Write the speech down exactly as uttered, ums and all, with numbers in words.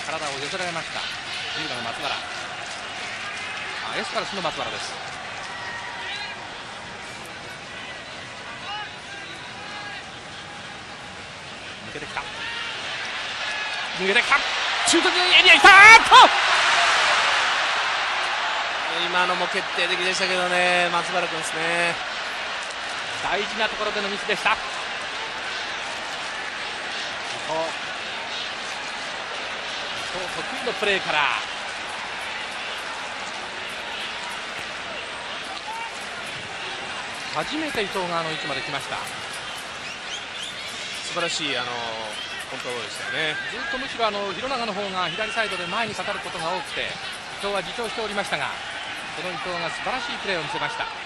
体を寄せられました。じゅうばんの松原、あエスパルスの松原です。抜けてきた抜けてきたシュートエリアに来た。 今のも決定的でしたけどね、松原君ですね。 大事なところでのミスでした。得意のプレーから初めて伊藤があの位置まで来ました。 素晴らしいあのコントロールでしたよね。 ずっとむしろあの廣長の方が左サイドで前にかかることが多くて伊藤は自重しておりましたが、その伊藤が素晴らしいプレーを見せました。